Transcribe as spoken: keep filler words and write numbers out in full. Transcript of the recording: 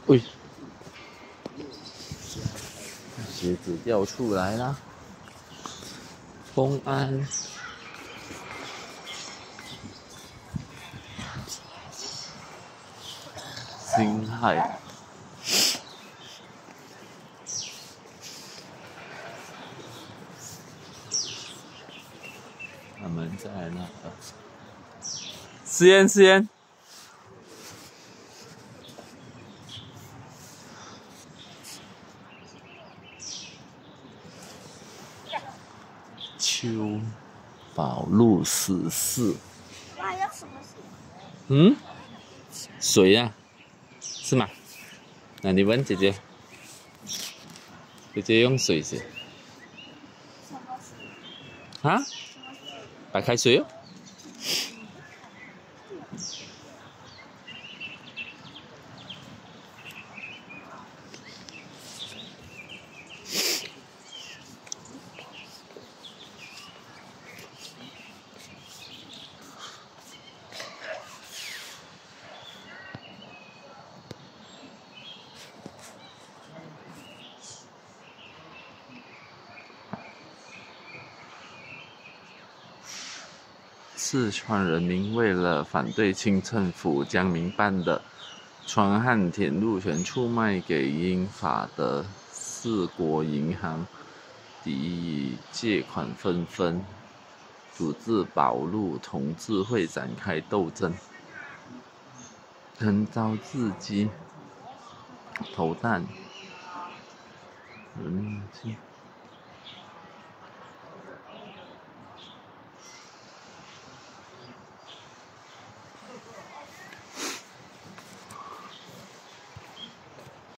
喂，鞋子掉出来啦！公安，辛亥，他们在那个实验实验。 邱宝路十四。 哇，要什么水？ 嗯？水啊？是吗？那你问姐姐。姐姐用水写。 什么水？ 啊？白开水哦。四川人民为了反对清政府，将民办的川汉铁路权出卖给英法的四国银行，抵以借款纷纷，组织保路同志会展开斗争，人遭自击、投弹、人命